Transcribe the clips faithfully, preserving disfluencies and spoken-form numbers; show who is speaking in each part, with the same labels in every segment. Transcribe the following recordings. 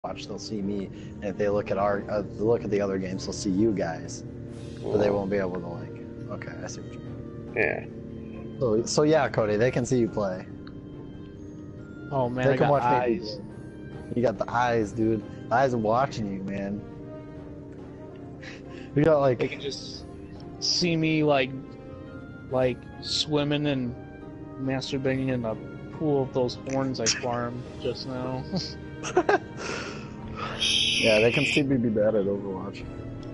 Speaker 1: watch, they'll see me. And if they look at our uh, look at the other games, they'll see you guys, but they won't be able to like. Okay, I see what you mean.
Speaker 2: Yeah.
Speaker 1: So, so yeah, Cody, they can see you play.
Speaker 3: Oh man,
Speaker 1: they
Speaker 3: I
Speaker 1: can
Speaker 3: got
Speaker 1: watch
Speaker 3: eyes.
Speaker 1: Me. You got the eyes, dude. The eyes are watching you, man. You got like.
Speaker 3: They can just see me like, like swimming and masturbating in a pool of those horns I farmed just now.
Speaker 1: Yeah, they can see me be bad at Overwatch.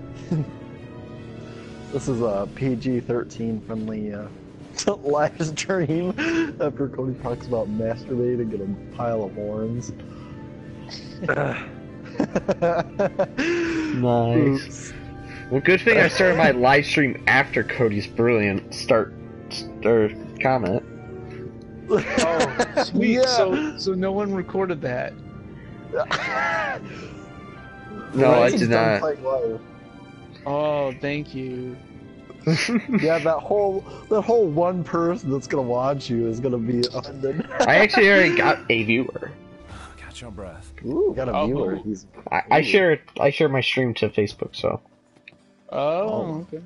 Speaker 1: This is a P G thirteen friendly uh, live stream after Cody talks about masturbating in a pile of horns.
Speaker 2: Nice. Oops. Well, good thing I started my live stream after Cody's brilliant start or comment.
Speaker 3: Oh, sweet. Yeah. So, so no one recorded that.
Speaker 2: No, I did not.
Speaker 3: Oh, thank you.
Speaker 1: Yeah, that whole that whole one person that's gonna watch you is gonna be offended.
Speaker 2: I actually already got a viewer.
Speaker 4: Catch your breath.
Speaker 1: Ooh, got a
Speaker 3: oh.
Speaker 1: viewer. He's.
Speaker 2: I, I share I share my stream to Facebook, so.
Speaker 3: Oh, oh. Okay.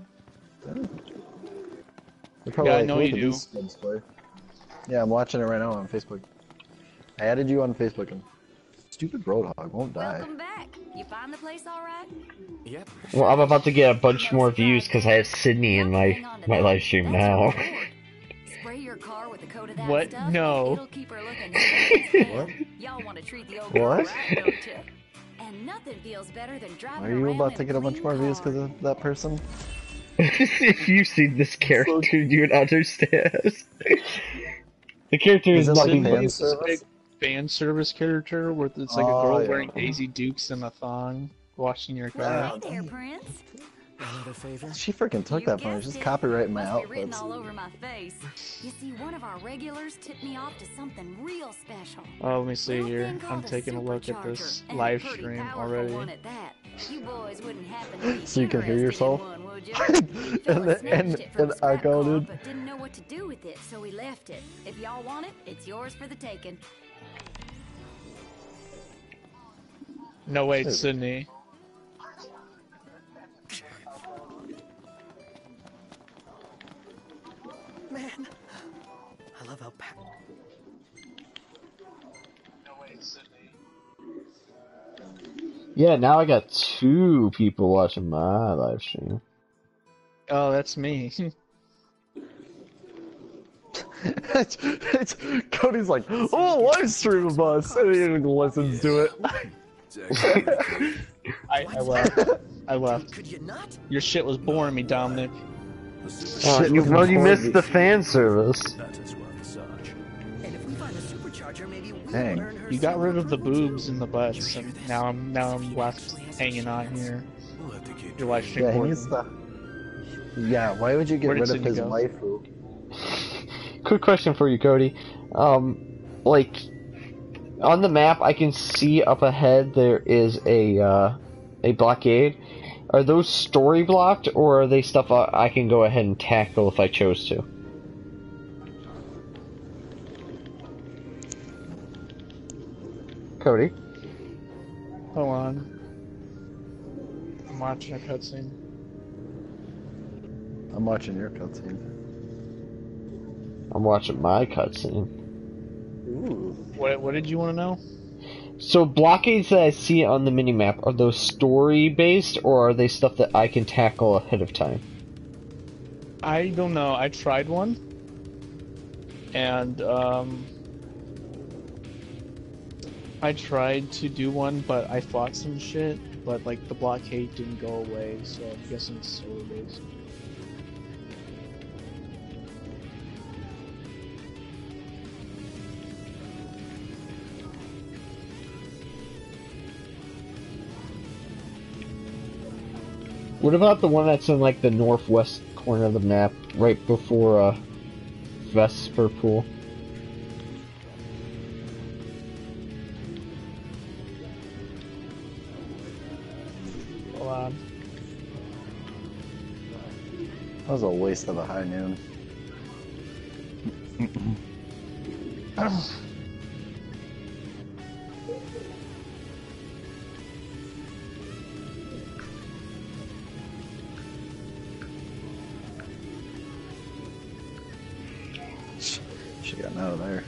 Speaker 1: Yeah,
Speaker 3: yeah,
Speaker 1: like,
Speaker 3: I know you do.
Speaker 1: Play. Yeah, I'm watching it right now on Facebook. I added you on Facebook, and stupid Roadhog won't die.
Speaker 5: Welcome back. You find the place all right?
Speaker 4: Yep.
Speaker 2: Well, I'm about to get a bunch more views because I have Sydney in my my live stream now.
Speaker 5: Spray your car with a coat of that
Speaker 3: what?
Speaker 5: Stuff,
Speaker 3: no.
Speaker 5: It'll keep her looking
Speaker 1: What?
Speaker 5: Y'all want to treat the old
Speaker 1: what?
Speaker 5: girl right, don't you? And nothing feels better than driving
Speaker 1: Are you
Speaker 5: around
Speaker 1: about to get a bunch more views because of that person?
Speaker 2: If you've seen this character, you would understand. The character is,
Speaker 1: is
Speaker 2: nothing
Speaker 1: like
Speaker 2: but
Speaker 1: service?
Speaker 3: fan service character where it's like
Speaker 1: oh,
Speaker 3: a girl
Speaker 1: yeah.
Speaker 3: wearing Daisy Dukes and a thong washing your car.
Speaker 5: Hey there, Prince.
Speaker 4: Another favor?
Speaker 1: She freaking took
Speaker 5: You
Speaker 1: that from me.
Speaker 5: guessed
Speaker 1: She's
Speaker 5: it.
Speaker 1: copyrighting my
Speaker 5: Must be written
Speaker 1: outfits.
Speaker 5: all over my face. You see, one of our regulars tipped me off to something real special.
Speaker 3: Oh, let me see
Speaker 5: Little
Speaker 3: here.
Speaker 5: thing
Speaker 3: I'm
Speaker 5: called a
Speaker 3: taking a look at this
Speaker 5: supercharger, and a
Speaker 3: live
Speaker 5: pretty
Speaker 3: stream
Speaker 5: powerful
Speaker 3: already.
Speaker 5: one at that. You boys wouldn't happen to be
Speaker 1: So you can hear
Speaker 5: interested
Speaker 1: yourself?
Speaker 5: in one, would you?
Speaker 1: and
Speaker 5: Philip
Speaker 1: the,
Speaker 5: snatched
Speaker 1: and,
Speaker 5: it from
Speaker 1: and
Speaker 5: a scrap
Speaker 1: Echo,
Speaker 5: car,
Speaker 1: dude.
Speaker 5: but didn't know what to do with it, so he left it. If y'all want it, it's yours for the taking.
Speaker 3: No wait, Sydney.
Speaker 4: Man, I love how packed.
Speaker 3: No wait, Sydney.
Speaker 2: Yeah, now I got two people watching my live stream.
Speaker 3: Oh, that's me.
Speaker 1: it's, it's, Cody's like, oh, live stream of us, and he listens to it.
Speaker 3: I, I left. I left.
Speaker 4: Could you not?
Speaker 3: Your shit was boring me, Dominic.
Speaker 2: Oh, you, well, you missed the fan service.
Speaker 4: That is worth a search. And if we find a supercharger, maybe we'll
Speaker 1: Dang.
Speaker 4: earn her
Speaker 3: You got
Speaker 4: some
Speaker 3: rid of the
Speaker 4: points.
Speaker 3: boobs and the butts, and now I'm now I'm left hanging on here. Your live stream.
Speaker 1: Yeah, he
Speaker 3: board.
Speaker 1: needs to. Yeah, why would you get
Speaker 3: Where did
Speaker 1: rid of
Speaker 3: Sydney
Speaker 1: his
Speaker 3: go?
Speaker 1: waifu?
Speaker 2: Quick question for you, Cody. Um, like, on the map, I can see up ahead there is a, uh, a blockade. Are those story blocked, or are they stuff I, I can go ahead and tackle if I chose to? Cody?
Speaker 3: Hold on. I'm watching a cutscene.
Speaker 1: I'm watching your cutscene.
Speaker 2: I'm watching my cutscene.
Speaker 1: Ooh.
Speaker 3: What What did you want to know?
Speaker 2: So blockades that I see on the minimap, are those story based, or are they stuff that I can tackle ahead of time?
Speaker 3: I don't know. I tried one, and um, I tried to do one, but I fought some shit. But like the blockade didn't go away, so I'm guessing it's story based.
Speaker 2: What about the one that's in like the northwest corner of the map, right before uh, Vesper Pool?
Speaker 3: Hold on.
Speaker 1: That was a waste of a high noon. out of there.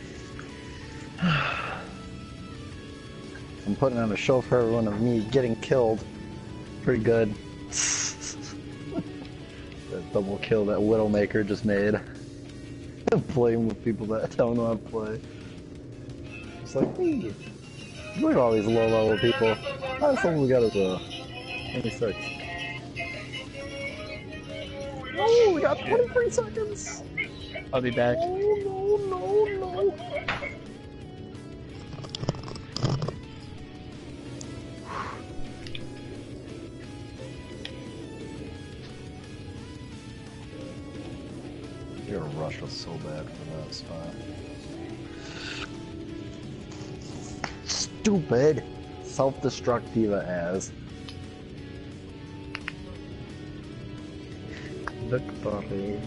Speaker 1: I'm putting on a show for everyone of me getting killed. Pretty good. That double kill that Widowmaker just made. Playing with people that don't know how to play. It's like, hey, look at all these low level people. That's something we got as a twenty-six. Oh, we got twenty-three seconds!
Speaker 3: I'll be back.
Speaker 1: No, no, no, no. Your rush was so bad for that spot. Stupid! Self-destructiva as. Victory.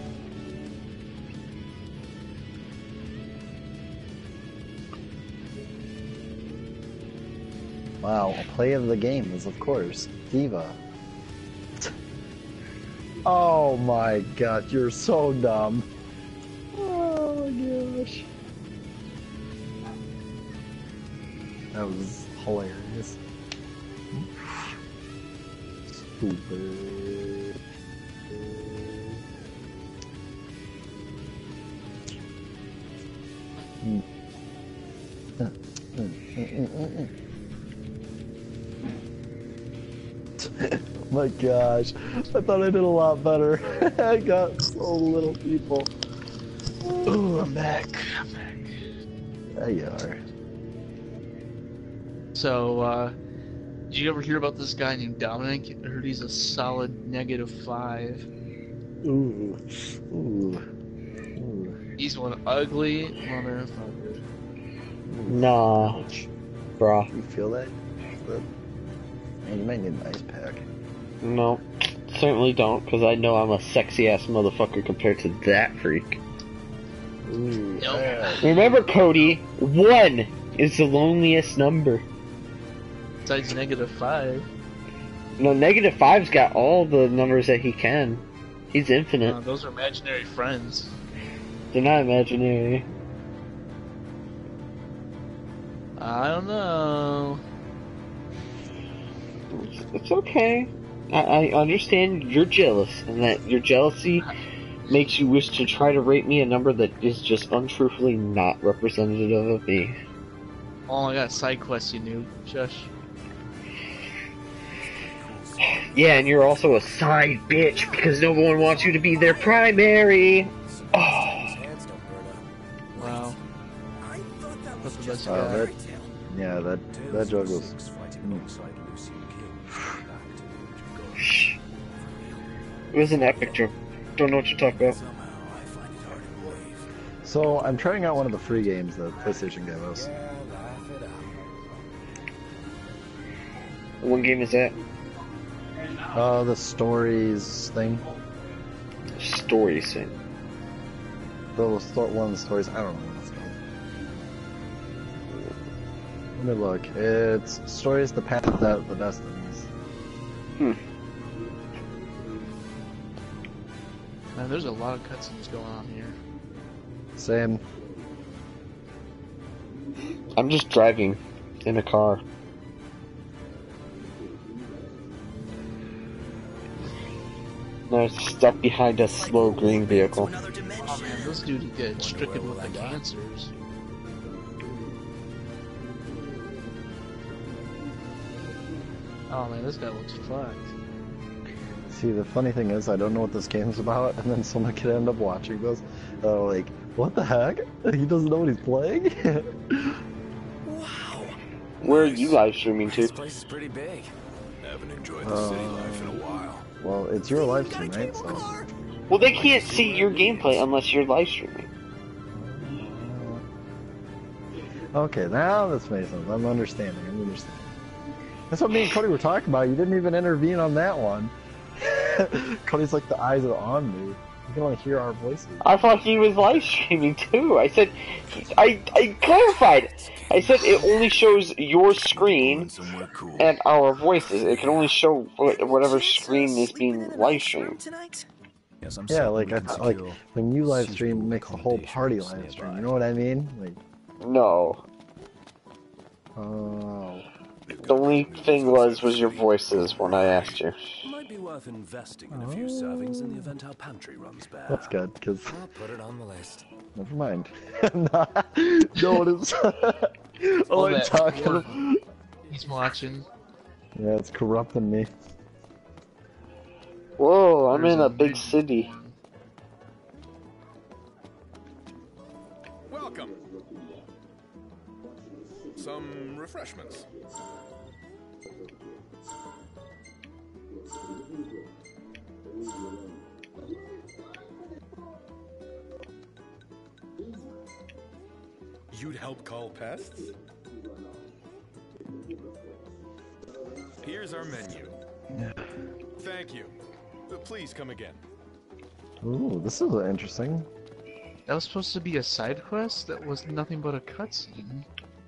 Speaker 1: Wow, a play of the game is of course Diva. Oh my god, you're so dumb. Oh my gosh. That was hilarious. Stupid. Mm. Uh, uh, uh, uh, uh, uh. Oh my gosh, I thought I did a lot better. I got so little people.
Speaker 3: Ooh, I'm back. I'm back.
Speaker 1: There you are.
Speaker 3: So, uh, did you ever hear about this guy named Dominic? I heard he's a solid negative five.
Speaker 1: Ooh. Ooh. Ooh.
Speaker 3: He's one ugly motherfucker.
Speaker 2: Nah, bro.
Speaker 1: You feel that? That- Man, you might need an ice pack.
Speaker 2: No, certainly don't, because I know I'm a sexy-ass motherfucker compared to that freak.
Speaker 1: Ooh.
Speaker 3: Nope.
Speaker 1: Yeah.
Speaker 2: Remember, Cody, one is the loneliest number.
Speaker 3: Besides negative five.
Speaker 2: No, negative five's got all the numbers that he can. He's infinite.
Speaker 3: Uh, those are imaginary friends.
Speaker 2: They're not imaginary.
Speaker 3: I don't know.
Speaker 2: It's, it's okay. I, I understand you're jealous, and that your jealousy makes you wish to try to rate me a number that is just untruthfully not representative of me.
Speaker 3: Oh, I got a side quest, you noob. Shush.
Speaker 2: Yeah, and you're also a side bitch because no one wants you to be their primary. Oh.
Speaker 3: Wow. That's the best you
Speaker 1: Uh,
Speaker 3: got.
Speaker 1: that, yeah, that that joke was. Mm.
Speaker 2: Shh. It was an epic joke. Don't know what you're talking about.
Speaker 1: So I'm trying out one of the free games that PlayStation gave us.
Speaker 2: What game is that?
Speaker 1: Uh, the stories thing.
Speaker 2: Stories thing.
Speaker 1: The sto- one of the stories. I don't know what it's called. Let me look. It's stories the path that the destinies.
Speaker 2: Hmm.
Speaker 3: Man, there's a lot of cutscenes going on here.
Speaker 1: Same.
Speaker 2: I'm just driving in a car. There's stuff behind a slow green vehicle.
Speaker 3: Oh man, this dude gets stricken with the cancers. Oh man, this guy looks fucked.
Speaker 1: See, the funny thing is, I don't know what this game's about, and then someone could end up watching this. Uh, like, what the heck? He doesn't know what he's playing?
Speaker 4: Wow.
Speaker 2: Where are you live streaming to?
Speaker 4: This place is pretty big.
Speaker 6: Haven't enjoyed the city life in a while.
Speaker 1: Well, it's your live stream, right? So.
Speaker 2: Well, they can't see your gameplay unless you're live streaming.
Speaker 1: Okay, now this makes sense. I'm understanding. I'm understanding. That's what me and Cody were talking about. You didn't even intervene on that one. Cody's like, the eyes are on me. You can only hear our voices.
Speaker 2: I thought he was live streaming too. I said, I, I clarified. I said it only shows your screen
Speaker 6: Somewhere cool.
Speaker 2: and our voices. It can only show wh- whatever screen is being live streamed.
Speaker 4: Tonight?
Speaker 6: Yes, I'm
Speaker 1: Yeah,
Speaker 6: certain
Speaker 1: like
Speaker 6: we
Speaker 1: I
Speaker 6: can
Speaker 1: thought, like
Speaker 6: secure
Speaker 1: when you live stream,
Speaker 6: suitable
Speaker 1: it makes the whole party live
Speaker 6: accommodations
Speaker 1: stream. You
Speaker 6: nearby.
Speaker 1: know what I mean? Like,
Speaker 2: No.
Speaker 1: oh,
Speaker 6: We've
Speaker 2: The
Speaker 6: got
Speaker 2: only
Speaker 6: communities
Speaker 2: thing
Speaker 6: outside
Speaker 2: was
Speaker 6: the
Speaker 2: was your
Speaker 6: city.
Speaker 2: voices when I asked you.
Speaker 6: Might be worth investing in a few servings in the event our pantry runs bare.
Speaker 1: that's good because
Speaker 4: I'll put it on the list.
Speaker 1: never mind. Nah, no one is. oh, I'm
Speaker 3: that
Speaker 1: talking.
Speaker 3: word.
Speaker 1: Of...
Speaker 3: He's watching.
Speaker 1: Yeah, it's corrupting me.
Speaker 2: Whoa, I'm
Speaker 3: There's
Speaker 2: in a
Speaker 3: a
Speaker 2: big
Speaker 3: big
Speaker 2: city.
Speaker 3: horn.
Speaker 6: Welcome. Some refreshments. You'd help call pests? Here's our menu.
Speaker 1: Yeah.
Speaker 6: Thank you. Uh, Please come again.
Speaker 1: Ooh, this is interesting.
Speaker 3: That was supposed to be a side quest? That was nothing but a cutscene.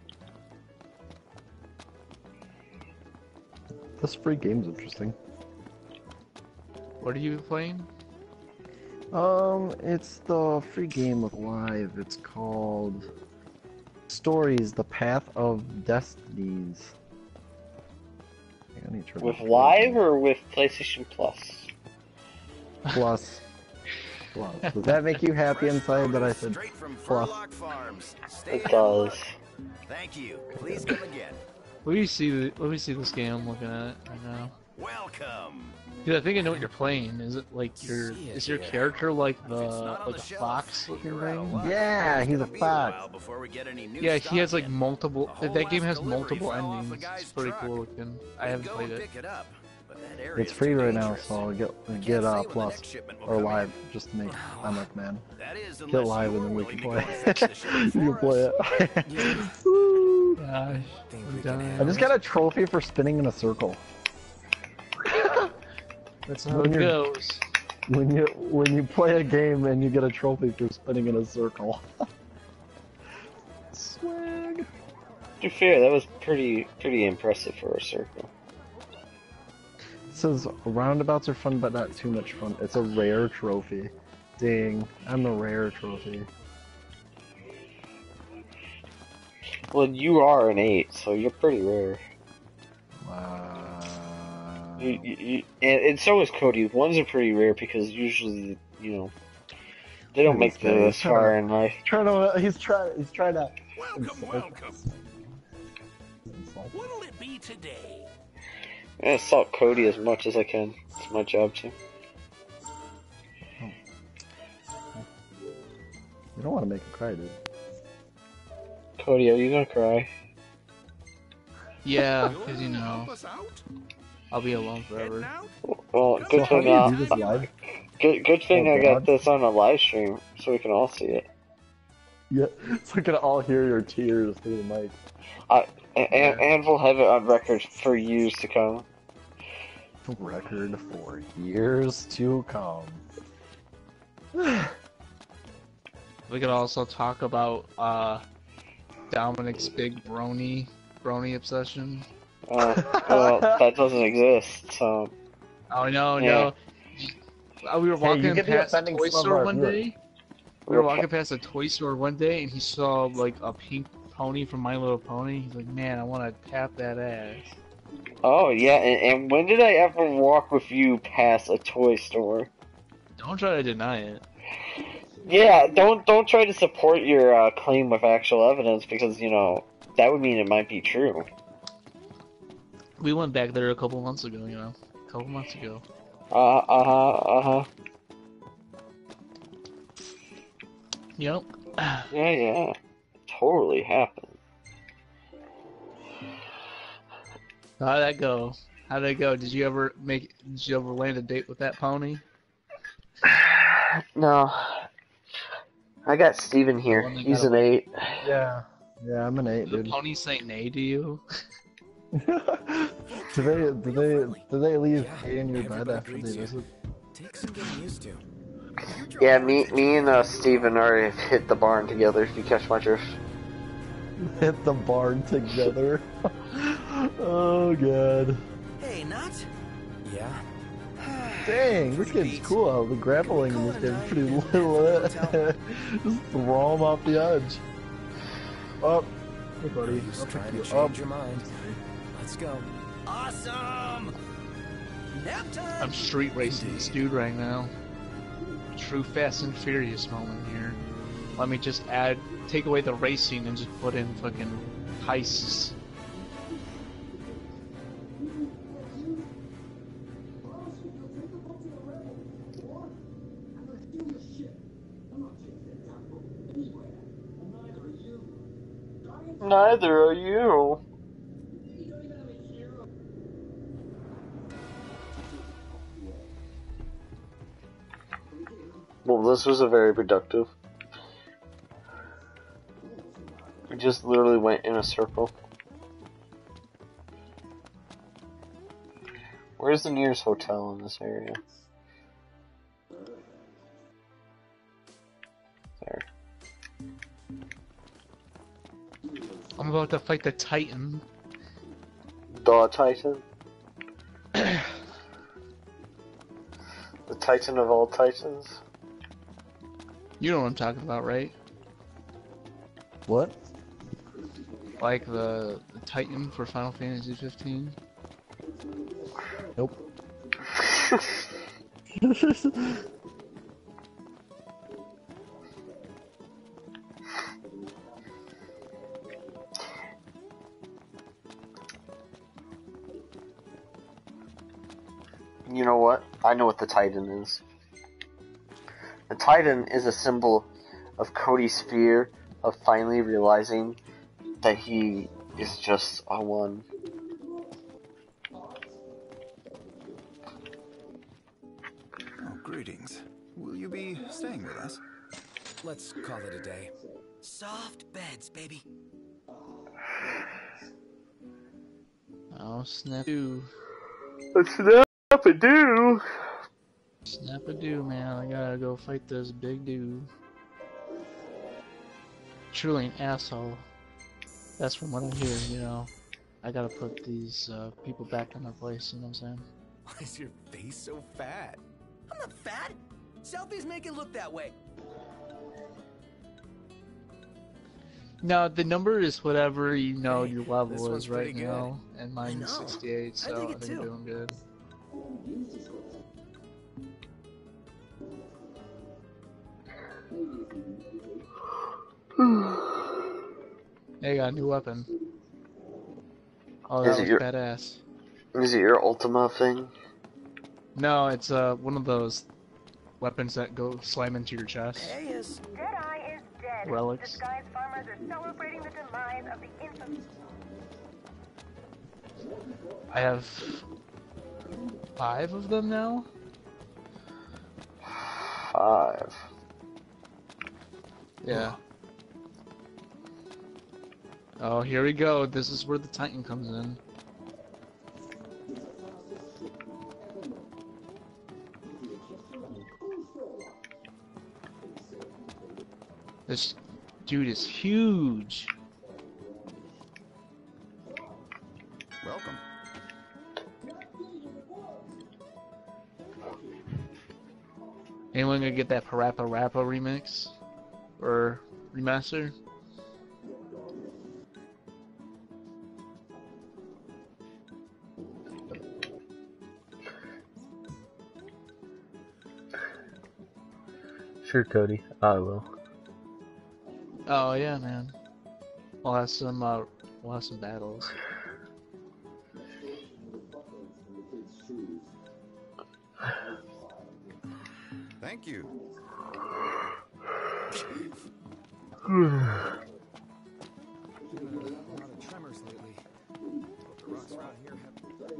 Speaker 1: This free game's interesting.
Speaker 3: What are you playing?
Speaker 1: Um, it's the free game with Live. It's called Stories: The Path of Destinies. I need to turn
Speaker 2: With
Speaker 1: that
Speaker 2: Live
Speaker 1: on.
Speaker 2: or with PlayStation Plus?
Speaker 1: Plus. Plus. Does that make you happy inside that I said
Speaker 7: Straight from
Speaker 1: plus?
Speaker 7: Furlock Farms. Stay
Speaker 2: It
Speaker 7: ahead
Speaker 2: does.
Speaker 7: of the line. Thank you. Please come again.
Speaker 3: Let me see. The, let me see this game I'm looking at right now.
Speaker 7: Welcome.
Speaker 3: Dude, I think I know what you're playing. Is it like your? Is your character like the
Speaker 7: If it's not on
Speaker 3: like
Speaker 7: the
Speaker 3: a
Speaker 7: shelf,
Speaker 3: fox looking
Speaker 7: you're out of
Speaker 3: thing?
Speaker 7: luck.
Speaker 1: Yeah,
Speaker 7: It's
Speaker 1: he's a
Speaker 7: gonna be a while
Speaker 1: fox.
Speaker 7: before we get any new
Speaker 3: Yeah, he
Speaker 7: stock
Speaker 3: has like
Speaker 7: in.
Speaker 3: multiple.
Speaker 7: The whole
Speaker 3: That game has
Speaker 7: last delivery
Speaker 3: multiple
Speaker 7: fell off a
Speaker 3: endings.
Speaker 7: guy's
Speaker 3: It's pretty
Speaker 7: truck.
Speaker 3: cool looking. I
Speaker 7: We'd
Speaker 3: haven't
Speaker 7: go
Speaker 3: played
Speaker 7: and
Speaker 3: it.
Speaker 7: pick it up, but that area
Speaker 1: It's
Speaker 7: is
Speaker 1: free
Speaker 7: too
Speaker 1: right now,
Speaker 7: dangerous.
Speaker 1: so I'll get
Speaker 7: We
Speaker 1: get
Speaker 7: can't
Speaker 1: uh
Speaker 7: say when the
Speaker 1: plus
Speaker 7: next shipment will
Speaker 1: or
Speaker 7: come
Speaker 1: live
Speaker 7: in.
Speaker 1: just to make I'm like man.
Speaker 7: That is,
Speaker 1: Get
Speaker 7: unless
Speaker 1: live
Speaker 7: you're
Speaker 1: and then we
Speaker 7: willing
Speaker 1: can
Speaker 7: to go
Speaker 1: play.
Speaker 7: and fix the shipment
Speaker 1: You can
Speaker 7: for
Speaker 1: play
Speaker 7: us.
Speaker 1: it. Woo.
Speaker 3: Gosh,
Speaker 4: Think
Speaker 3: I'm
Speaker 4: we can
Speaker 3: dying.
Speaker 1: I
Speaker 4: handle
Speaker 1: just
Speaker 4: it?
Speaker 1: got a trophy for spinning in a circle.
Speaker 3: That's how
Speaker 1: When
Speaker 3: it
Speaker 1: you're-
Speaker 3: goes.
Speaker 1: When you when you play a game and you get a trophy for spinning in a circle. Swag.
Speaker 2: To be fair, that was pretty pretty impressive for a circle.
Speaker 1: It says roundabouts are fun but not too much fun. It's a rare trophy. Dang, I'm a rare trophy.
Speaker 2: Well, you are an eight, so you're pretty rare.
Speaker 1: Wow.
Speaker 2: You, you, you, and, and so is Cody. Ones are pretty rare because usually, you know, they don't
Speaker 1: Look
Speaker 2: make
Speaker 1: at this guy,
Speaker 2: it
Speaker 1: he's
Speaker 2: this
Speaker 1: trying
Speaker 2: far
Speaker 1: to-
Speaker 2: in life.
Speaker 1: Trying to, he's trying, he's trying to.
Speaker 6: Welcome,
Speaker 1: insult-
Speaker 6: welcome.
Speaker 1: insult.
Speaker 6: What'll it be today?
Speaker 2: I assault Cody as much as I can. It's my job to.
Speaker 1: You don't want to make him cry, dude.
Speaker 2: Cody, are you gonna cry?
Speaker 3: Yeah,
Speaker 6: You'll
Speaker 3: because you know,
Speaker 6: help us out?
Speaker 3: I'll be alone forever.
Speaker 6: Heading out?
Speaker 2: Well,
Speaker 1: So
Speaker 2: good
Speaker 1: how
Speaker 2: thing
Speaker 1: do you
Speaker 2: uh,
Speaker 1: do this live?
Speaker 2: good good thing
Speaker 1: Oh,
Speaker 2: I got
Speaker 1: God.
Speaker 2: this on a live stream so we can all see it.
Speaker 1: Yeah, so we can all hear your tears through the mic.
Speaker 2: I and, and we'll have it on record for years to come.
Speaker 1: Record for years to come.
Speaker 3: We could also talk about uh, Dominic's big brony brony obsession.
Speaker 2: Uh, well, that doesn't exist. So
Speaker 3: Oh no,
Speaker 2: Yeah.
Speaker 3: no. Uh, we were
Speaker 1: Hey,
Speaker 3: walking
Speaker 1: you could be
Speaker 3: past a
Speaker 1: offending
Speaker 3: toy
Speaker 1: some of
Speaker 3: store
Speaker 1: our
Speaker 3: one
Speaker 1: viewers.
Speaker 3: day. We were walking past a toy store one day, and he saw like a pink pony from My Little Pony. He's like, "Man, I want to tap that ass."
Speaker 2: oh yeah, and, and when did I ever walk with you past a toy store?
Speaker 3: Don't try to deny it.
Speaker 2: Yeah, don't don't try to support your uh, claim with actual evidence because you know that would mean it might be true.
Speaker 3: We went back there a couple months ago. You know, a couple months ago.
Speaker 2: Uh uh huh uh huh.
Speaker 3: Yep.
Speaker 2: Yeah yeah, totally happened.
Speaker 3: How'd that go? How'd that go? Did you ever make? Did you ever land a date with that pony?
Speaker 2: No, I got Steven
Speaker 3: The
Speaker 2: here.
Speaker 3: one that
Speaker 2: He's
Speaker 3: got
Speaker 2: an eight.
Speaker 1: Yeah, yeah, I'm an eight,
Speaker 3: The
Speaker 1: dude.
Speaker 3: pony say nay to you?
Speaker 1: do they, do they, do they leave
Speaker 4: Yeah,
Speaker 1: hay in your bed
Speaker 4: everybody
Speaker 1: after they
Speaker 4: greets you.
Speaker 1: visit?
Speaker 4: Takes some getting used to.
Speaker 2: Yeah, me me and uh, Steven already hit the barn together. If you catch my drift.
Speaker 1: Hit the barn together. Oh god.
Speaker 4: Hey, Nut. Yeah.
Speaker 1: Dang, this game's cool. The grappling in this game is pretty little. Just throw him off the edge. Up. Hey, buddy.
Speaker 4: He's
Speaker 1: I'll pick
Speaker 4: trying to
Speaker 1: you
Speaker 4: change
Speaker 1: up.
Speaker 4: your mind. Let's go. Awesome! Nap time!
Speaker 3: I'm street racing this dude right now. True Fast and Furious moment here. Let me just add, take away the racing and just put in fucking heists.
Speaker 2: Neither are you. Well, this was a very productive. We just literally went in a circle. Where's the nearest hotel in this area? There.
Speaker 3: I'm about to fight the Titan.
Speaker 2: The Titan? The Titan of all Titans?
Speaker 3: You know what I'm talking about, right?
Speaker 1: What?
Speaker 3: Like the, the Titan for Final Fantasy fifteen.
Speaker 1: Nope.
Speaker 2: You know what? I know what the Titan is. The Titan is a symbol of Cody's fear of finally realizing that he is just a one.
Speaker 8: Oh, greetings. Will you be staying with us?
Speaker 4: Let's call it a day. Soft beds, baby.
Speaker 3: Oh, snap-a-doo.
Speaker 2: Snap-a-doo!
Speaker 3: Snap-a-doo, man. I gotta go fight this big dude. Truly an asshole. That's from what I hear, you know. I gotta put these uh, people back in their place, you know what I'm saying?
Speaker 4: Why is your face so fat? I'm not fat. Selfies make it look that way.
Speaker 3: No, the number is whatever you know
Speaker 4: Hey,
Speaker 3: your
Speaker 4: this
Speaker 3: level
Speaker 4: one's
Speaker 3: is right
Speaker 4: pretty good.
Speaker 3: now, and mine's
Speaker 4: know.
Speaker 3: sixty-eight,
Speaker 4: I
Speaker 3: so
Speaker 4: dig
Speaker 3: I
Speaker 4: it
Speaker 3: think I'm
Speaker 4: too.
Speaker 3: doing good. Hey, got a new weapon. Oh, that
Speaker 2: Is it
Speaker 3: was
Speaker 2: your-
Speaker 3: badass.
Speaker 2: Is it your Ultima thing?
Speaker 3: No, it's uh one of those weapons that go slam into your chest.
Speaker 4: Yes.
Speaker 9: Jedi is dead.
Speaker 3: Relics.
Speaker 9: Disguised farmers are celebrating the demise of the infamous.
Speaker 3: I have five of them now.
Speaker 2: Five.
Speaker 3: Yeah. Oh, here we go. This is where the Titan comes in. This dude is huge.
Speaker 8: Welcome.
Speaker 3: Anyone gonna get that Parappa Rappa remix? Or remaster?
Speaker 2: Sure, Cody. I will.
Speaker 3: Oh yeah, man. We'll have some. Uh, we'll have some battles.
Speaker 8: Thank you.
Speaker 4: A lot of tremors lately. The rocks around here have...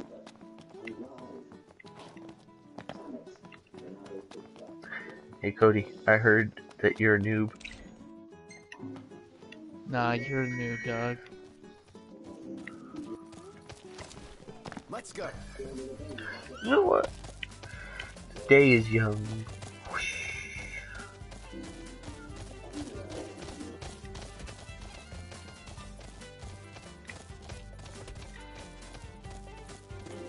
Speaker 2: Hey, Cody. I heard that you're a noob.
Speaker 3: Nah, you're a new dog.
Speaker 4: Let's go.
Speaker 2: You know what? The day is young.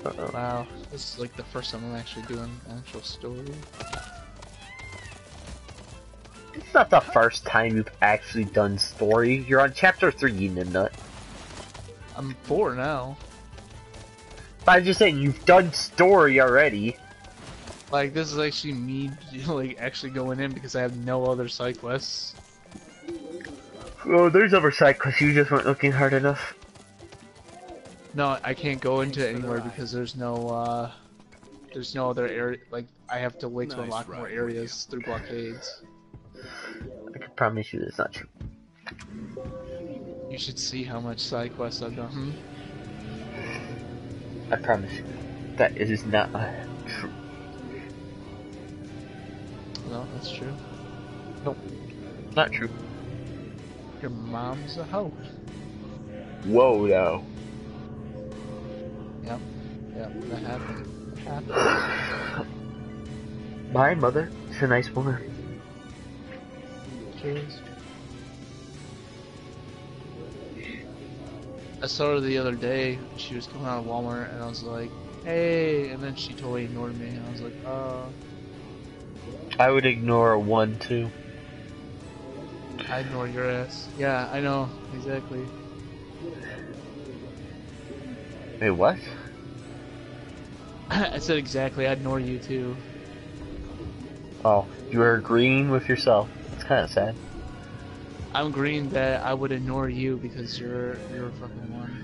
Speaker 2: Uh-oh.
Speaker 3: Wow, this is like the first time I'm actually doing actual story.
Speaker 2: It's not the first time you've actually done story. You're on chapter three, you nut.
Speaker 3: I'm four now.
Speaker 2: But I'm just saying, you've done story already.
Speaker 3: Like, this is actually me, like, actually going in because I have no other side quests.
Speaker 2: Oh, there's other side quests, you just weren't looking hard enough.
Speaker 3: No, I can't go into it anywhere because there's no, uh, there's no other area, like, I have to wait to
Speaker 6: Nice
Speaker 3: unlock more
Speaker 6: riding
Speaker 3: areas through blockades.
Speaker 2: I can promise you that's not true.
Speaker 3: You should see how much side quests I've done.
Speaker 2: I promise you, that it is not uh, true.
Speaker 3: No, that's true.
Speaker 2: Nope, not true.
Speaker 3: Your mom's a hoe.
Speaker 2: Whoa, no.
Speaker 3: Yep, yep, that happened. That happened.
Speaker 2: My mother is a nice woman.
Speaker 3: Cheers. I saw her the other day. She was coming out of Walmart, and I was like, "Hey," and then she totally ignored me. And I was like, "Uh."
Speaker 2: I would ignore a one, too.
Speaker 3: I ignore your ass. Yeah, I know exactly.
Speaker 2: Wait, what?
Speaker 3: I said exactly. I ignore you too.
Speaker 2: Oh, you were agreeing with yourself. It's kind of sad.
Speaker 3: I'm agreeing that I would ignore you because you're you're a fucking one.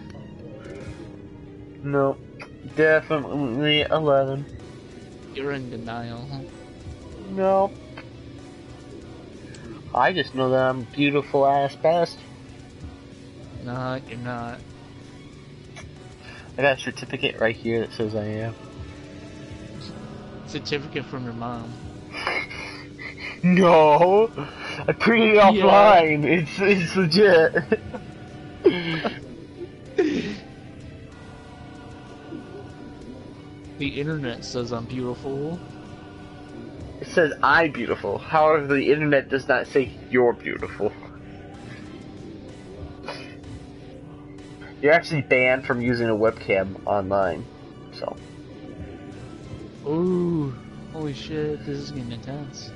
Speaker 2: No, definitely eleven.
Speaker 3: You're in denial. Huh?
Speaker 2: No. I just know that I'm beautiful ass bastard.
Speaker 3: Nah, you're not.
Speaker 2: I got a certificate right here that says I am.
Speaker 3: Certificate from your mom.
Speaker 2: No! I printed it offline! Yeah. It's, it's legit!
Speaker 3: The internet says I'm beautiful.
Speaker 2: It says I'm beautiful. However, the internet does not say you're beautiful. You're actually banned from using a webcam online, so.
Speaker 3: Ooh, holy shit, this is getting intense.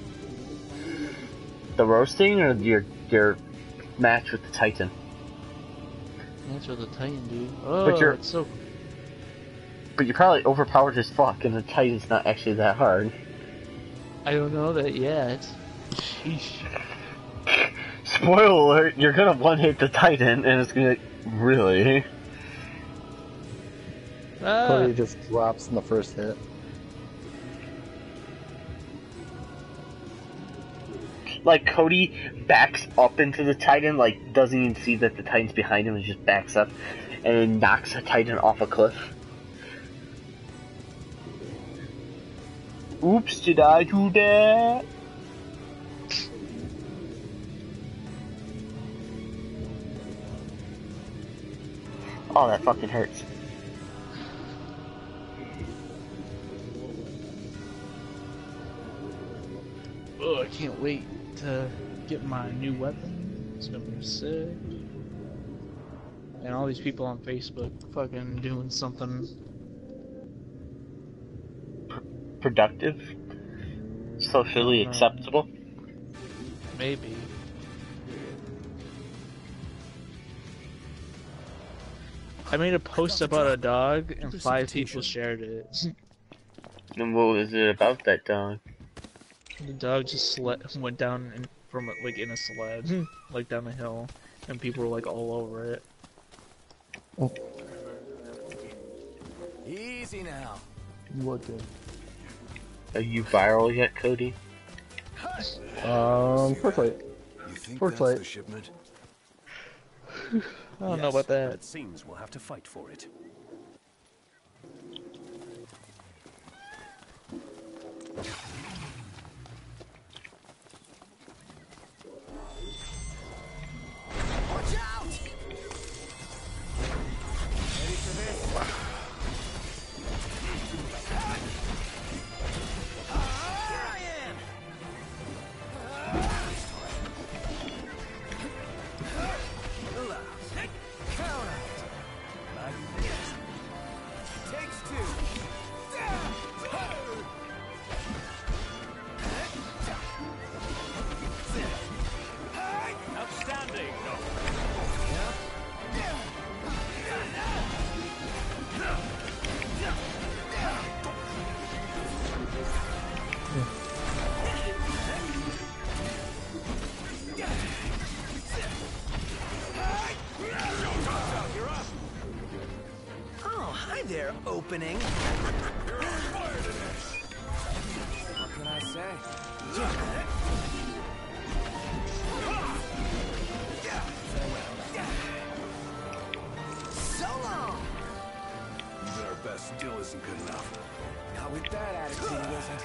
Speaker 2: The roasting or your your match with the Titan?
Speaker 3: Match with the Titan, dude. Oh,
Speaker 2: but you're,
Speaker 3: it's so.
Speaker 2: But you're probably overpowered as fuck, and the Titan's not actually that hard.
Speaker 3: I don't know that yet. Sheesh.
Speaker 2: Spoiler alert, you're gonna one-hit the Titan, and it's gonna... Really?
Speaker 3: Ah.
Speaker 1: Cody just drops in the first hit.
Speaker 2: Like, Cody backs up into the Titan, like, doesn't even see that the Titan's behind him, and just backs up, and then knocks the Titan off a cliff. Oops, did I do that? Oh, that fucking hurts.
Speaker 3: Oh, I can't wait to get my new weapon. It's gonna be sick. And all these people on Facebook fucking doing something
Speaker 2: Productive? Socially acceptable?
Speaker 3: Maybe. I made a post about a dog and five people shared it.
Speaker 2: And what was it about that dog?
Speaker 3: The dog just sled went down in, from like in a sled, like down the hill, and people were like all over it.
Speaker 1: Oh.
Speaker 4: Easy now.
Speaker 1: What the?
Speaker 2: Are you viral yet, Cody?
Speaker 1: Um, Fortnite.
Speaker 8: You think
Speaker 1: Fortnite.
Speaker 8: that's the shipment?
Speaker 3: I don't know about that.
Speaker 6: But it seems we'll have to fight for it.
Speaker 4: Watch out! Ready for this? takes two.
Speaker 6: Outstanding.
Speaker 7: Oh, hi there, opening.
Speaker 4: What can I say?
Speaker 7: So long.
Speaker 6: Even our best still isn't good enough.
Speaker 4: Not with that attitude, it isn't.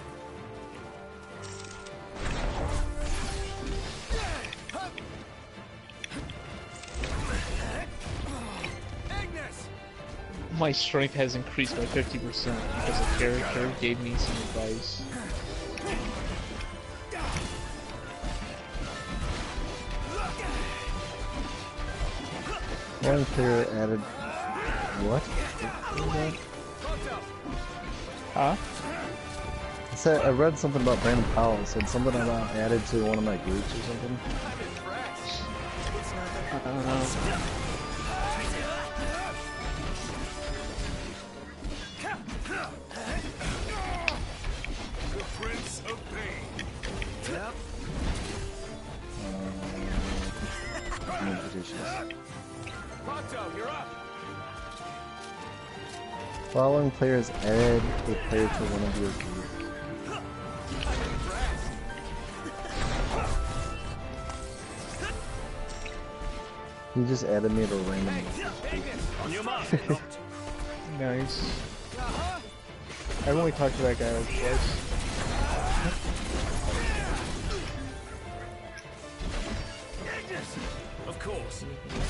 Speaker 4: Ignis!
Speaker 3: My strength has increased by fifty percent because a character gave me some advice.
Speaker 1: One player added. What?
Speaker 3: Huh?
Speaker 1: I said I read something about Brandon Powell. It said something about added to one of my groups or something.
Speaker 3: I don't know.
Speaker 6: The Prince of Pain.
Speaker 7: Yep.
Speaker 1: Invitations.
Speaker 4: Ponto, you're up.
Speaker 1: Following players add a player to one of your groups. You just added me to a random.
Speaker 6: On your mark.
Speaker 3: Nice. I've only talked to that guy like twice.
Speaker 6: Of course.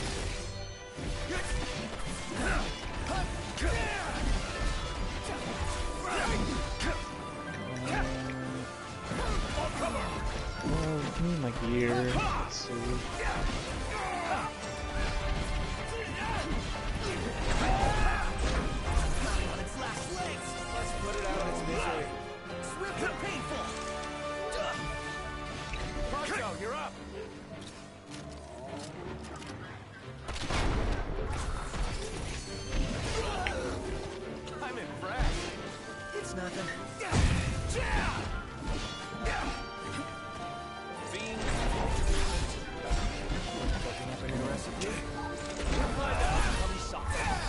Speaker 3: Oh, give me my gear. Let's see.
Speaker 4: Let's put it out of its misery.
Speaker 7: Swift and painful.
Speaker 4: Ponto, you're up. I'm impressed.
Speaker 7: It's nothing.
Speaker 4: Fiend. Looking up a new recipe. We'll find out. Come soft.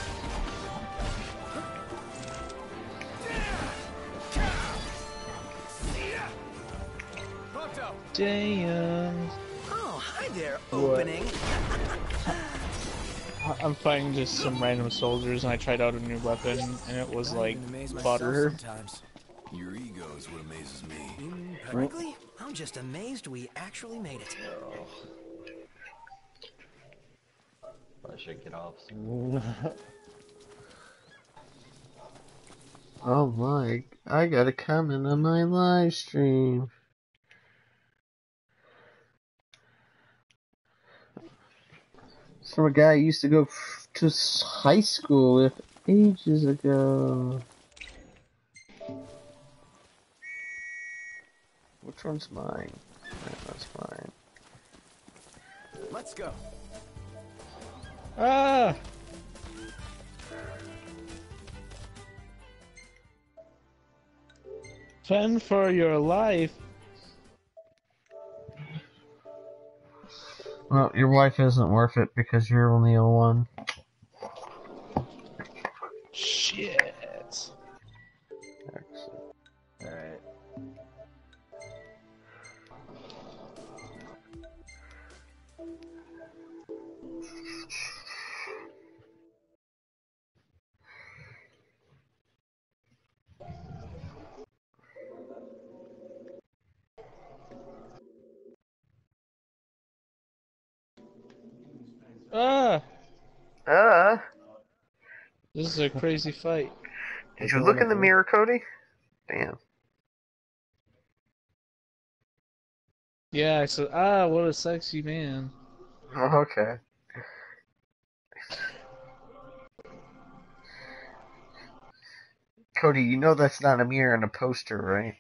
Speaker 4: Ponto.
Speaker 3: Damn.
Speaker 7: Oh, hi there, opening.
Speaker 3: I- I'm fighting just some random soldiers, and I tried out a new weapon, and it was
Speaker 4: I
Speaker 3: like
Speaker 4: even amaze myself
Speaker 3: butter.
Speaker 4: sometimes.
Speaker 6: Your ego is what amazes me.
Speaker 7: Frankly, I'm just amazed we actually made it.
Speaker 1: I should get off soon.
Speaker 2: Oh my, I got a comment on my live stream. From a guy I used to go f- to s- high school with ages ago. Which one's mine? Right, that's mine.
Speaker 4: Let's go.
Speaker 3: Ah! Fend for your life.
Speaker 2: Well, your wife isn't worth it because you're only a one.
Speaker 3: Shit.
Speaker 2: Excellent.
Speaker 1: Alright.
Speaker 3: Ah!
Speaker 2: Uh,
Speaker 3: This is a crazy fight.
Speaker 2: did you look in the mirror, Cody? Damn.
Speaker 3: Yeah, I said, ah, what a sexy man.
Speaker 2: Oh, okay. Cody, you know that's not a mirror and a poster, right?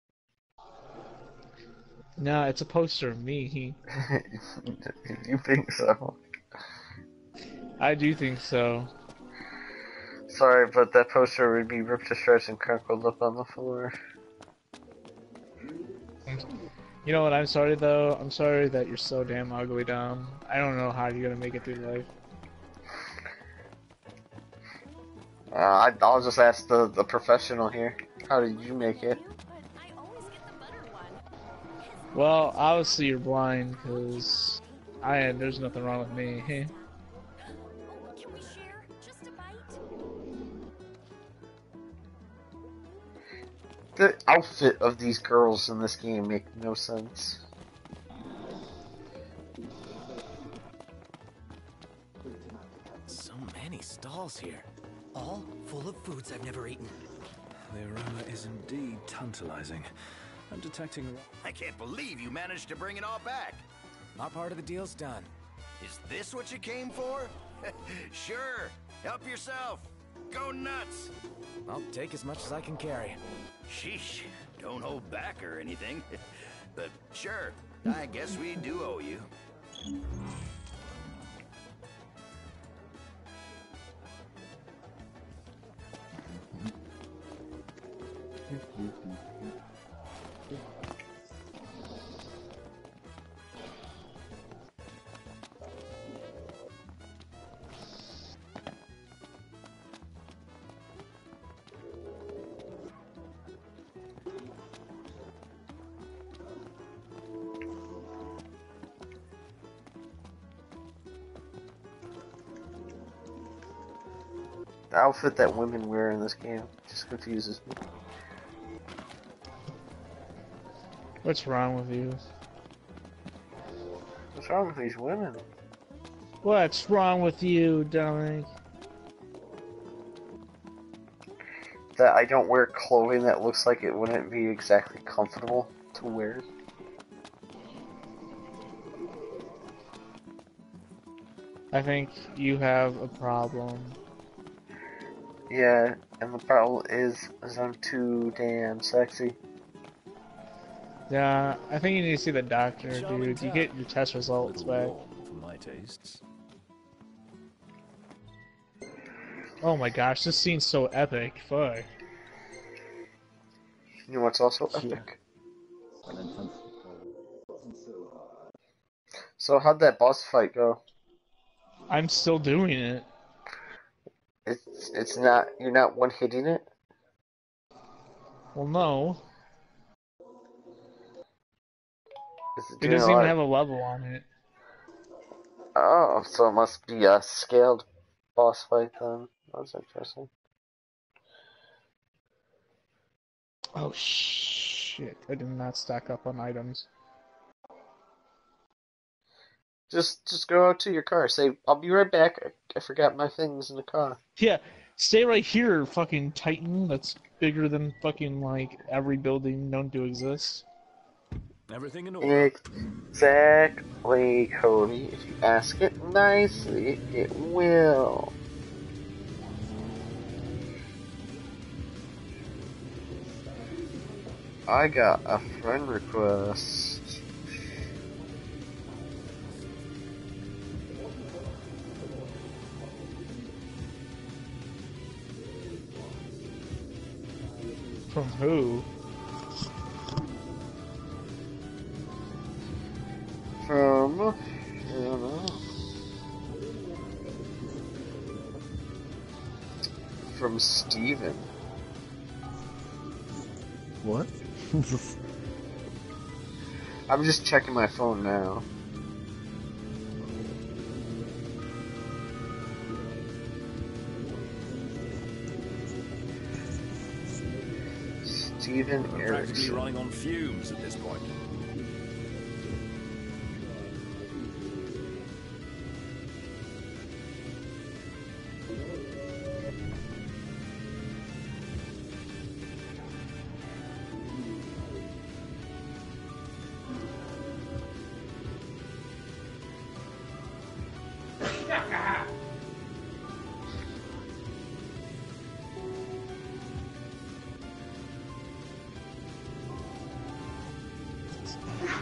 Speaker 3: No, it's a poster of me.
Speaker 2: You think so?
Speaker 3: I do think so.
Speaker 2: Sorry, but that poster would be ripped to shreds and crumpled up on the floor.
Speaker 3: You know what? I'm sorry though. I'm sorry that you're so damn ugly, dumb. I don't know how you're gonna make it through life.
Speaker 2: Uh, I, I'll just ask the, the professional here. How did you make it?
Speaker 3: Well, obviously you're blind, cause I there's nothing wrong with me.
Speaker 5: Can we share just a bite?
Speaker 2: The outfit of these girls in this game make no sense.
Speaker 6: So many stalls here.
Speaker 7: All full of foods I've never eaten.
Speaker 6: The aroma is indeed tantalizing. I'm detecting...
Speaker 10: I can't believe you managed to bring it all back.
Speaker 4: Our part of the deal's done.
Speaker 10: Is this what you came for? Sure. Help yourself. Go nuts.
Speaker 4: I'll take as much as I can carry.
Speaker 10: Sheesh. Don't hold back or anything. But sure. I guess we do owe you.
Speaker 2: The outfit that women wear in this game just confuses me.
Speaker 3: What's wrong with you?
Speaker 2: What's wrong with these women?
Speaker 3: What's wrong with you, Dominic?
Speaker 2: That I don't wear clothing that looks like it wouldn't be exactly comfortable to wear.
Speaker 3: I think you have a problem.
Speaker 2: Yeah, and the problem is, is I'm too damn sexy.
Speaker 3: Yeah, I think you need to see the doctor, dude. You get your test results back.
Speaker 6: For my tastes.
Speaker 3: Oh my gosh, this scene's so epic. Fuck.
Speaker 2: You know what's also epic? So how'd that boss fight go?
Speaker 3: I'm still doing it.
Speaker 2: It's it's not you're not one hitting it?
Speaker 3: Well, no.
Speaker 2: Is it
Speaker 3: It
Speaker 2: doing
Speaker 3: doesn't
Speaker 2: a
Speaker 3: even
Speaker 2: lot?
Speaker 3: have a level on it.
Speaker 2: Oh, so it must be a scaled boss fight then. That's interesting.
Speaker 3: Oh shit! I did not stack up on items.
Speaker 2: Just just go out to your car. Say, I'll be right back. I, I forgot my things in the car.
Speaker 3: Yeah, stay right here, fucking Titan. That's bigger than fucking like every building known to exist.
Speaker 6: Everything in order.
Speaker 2: Exactly, Cody. If you ask it nicely, it will. I got a friend request.
Speaker 3: From who?
Speaker 2: From, I don't know. From Steven.
Speaker 1: What?
Speaker 2: I'm just checking my phone now. Steven
Speaker 6: We're practically
Speaker 2: Erickson.
Speaker 6: running on fumes at this point.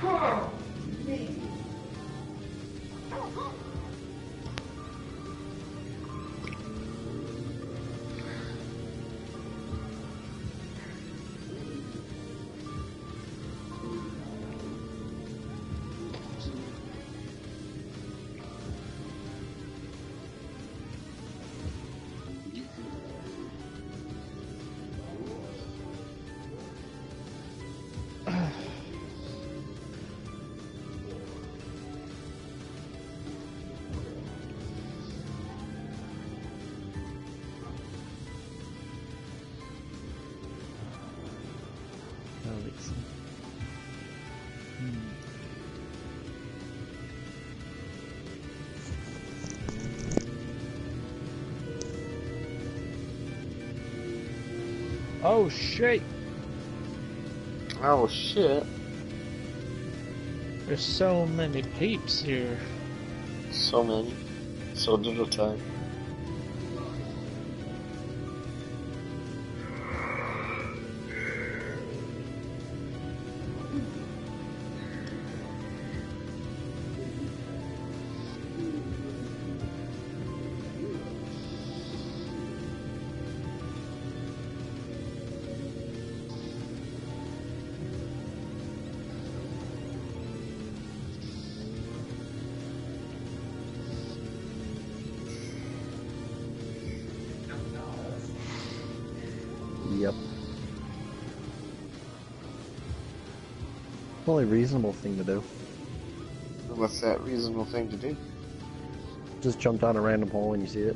Speaker 3: Oh shit!
Speaker 2: Oh shit.
Speaker 3: There's so many peeps here.
Speaker 2: So many. So little time.
Speaker 1: Yep. Only reasonable thing to do.
Speaker 2: What's that reasonable thing to do?
Speaker 1: Just jump down a random hole when you see it.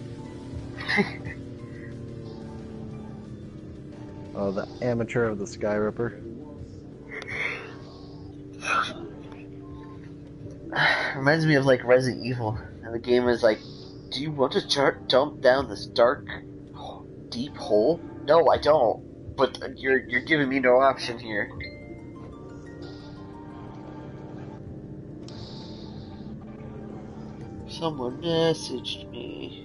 Speaker 1: Oh, the amateur of the Sky Ripper.
Speaker 2: Reminds me of like Resident Evil. And the game is like, do you want to j- jump down this dark, deep hole? No, I don't. But you're you're giving me no option here. Someone messaged me.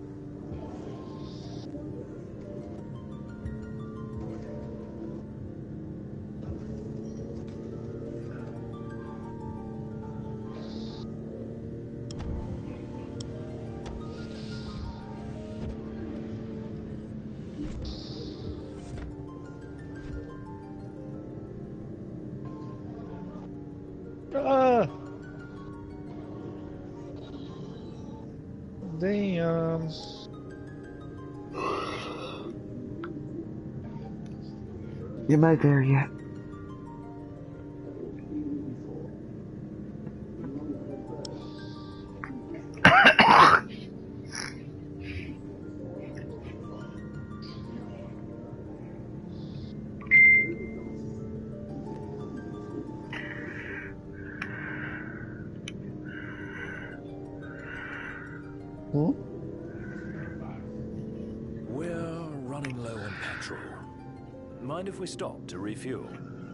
Speaker 3: Ah! Damn.
Speaker 2: Am I there yet?
Speaker 1: Hmm?
Speaker 6: We're running low on petrol. Mind if we stop to refuel?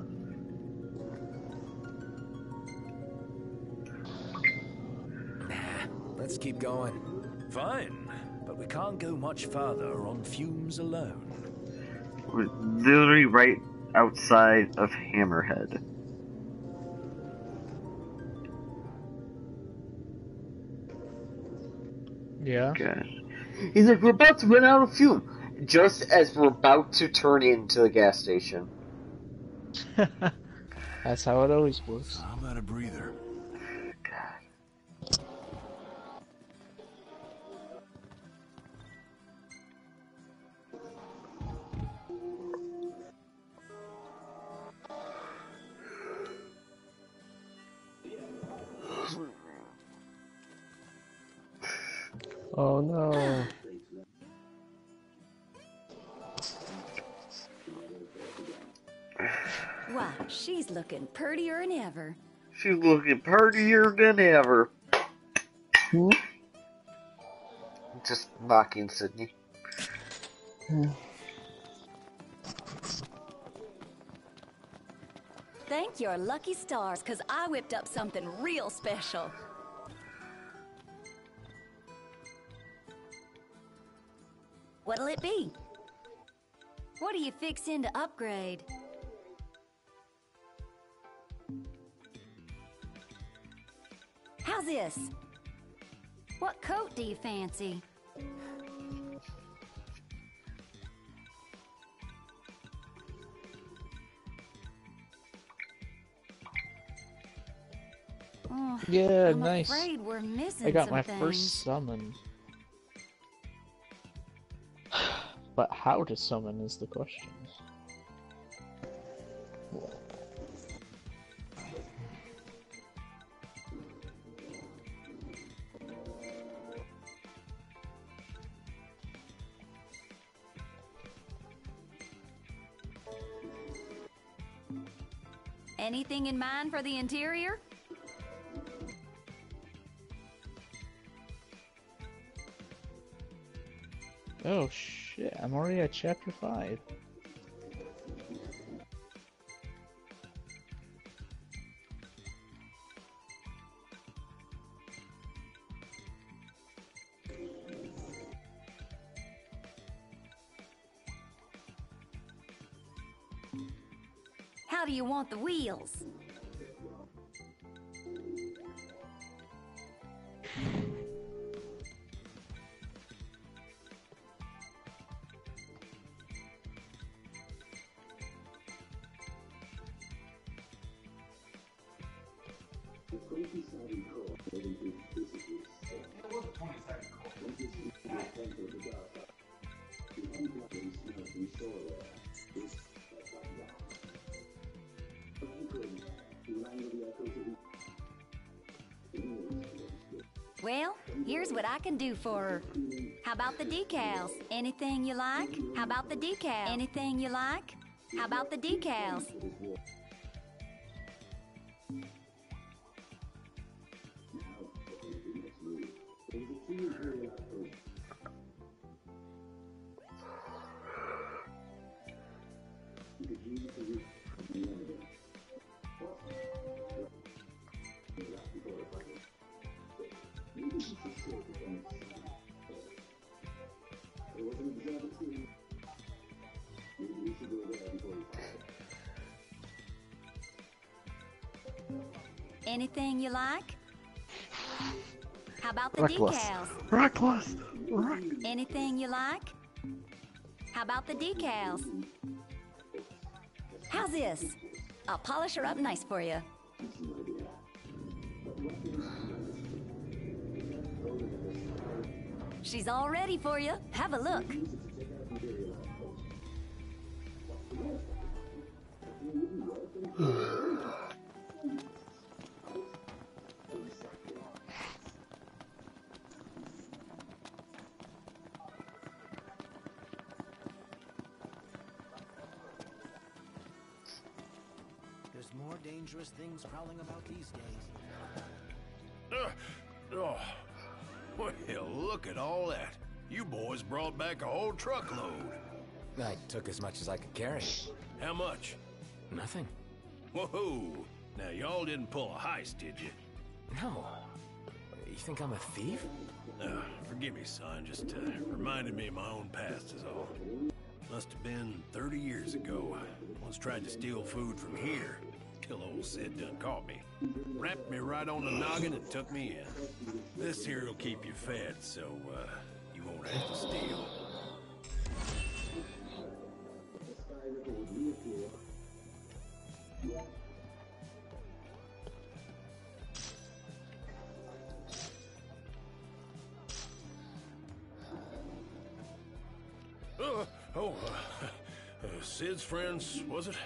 Speaker 4: Nah, let's keep going.
Speaker 6: Fine, but we can't go much farther on fumes alone.
Speaker 2: We're literally right outside of Hammerhead.
Speaker 3: Yeah.
Speaker 2: Okay. He's like, we're about to run out of fuel. Just as we're about to turn into the gas station.
Speaker 3: That's how it always works.
Speaker 8: I'm out of breather.
Speaker 2: God.
Speaker 3: Oh no.
Speaker 5: Wow, she's looking prettier than ever.
Speaker 2: She's looking prettier than ever.
Speaker 1: Hmm?
Speaker 2: Just mocking Sydney.
Speaker 5: Thank your lucky stars, because I whipped up something real special. What'll it be? What are you fixing to upgrade? How's this? What coat do you fancy? Oh,
Speaker 3: Yeah,
Speaker 5: I'm
Speaker 3: nice.
Speaker 5: afraid we're missing
Speaker 3: I got
Speaker 5: some
Speaker 3: my
Speaker 5: things.
Speaker 3: first summon. But how to summon is the question.
Speaker 5: Anything in mind for the interior?
Speaker 3: Oh shit, I'm already at chapter five.
Speaker 5: How do you want the wheels? Well, here's what I can do for her. How about the decals? Anything you like? How about the decals? Anything you like? How about the decals? Anything you like? How about the
Speaker 1: Reckless.
Speaker 5: decals?
Speaker 1: Reckless. Reckless.
Speaker 5: Anything you like? How about the decals? How's this? I'll polish her up nice for you. She's all ready for you. Have a look.
Speaker 7: There's more dangerous things prowling about these days.
Speaker 10: Uh, oh, well, look at all that. You boys brought back a whole truckload.
Speaker 4: I took as much as I could carry.
Speaker 10: How much?
Speaker 4: Nothing.
Speaker 10: Whoa! Now, y'all didn't pull a heist, did you?
Speaker 4: No. You think I'm a thief?
Speaker 10: Uh, forgive me, son. Just uh, reminded me of my own past is all. Must have been thirty years ago. Once tried to steal food from here. Till old Sid done caught me. Wrapped me right on the noggin and took me in. This here'll keep you fed, so uh, you won't have to steal. Uh, oh, uh, uh, Sid's friends, was it?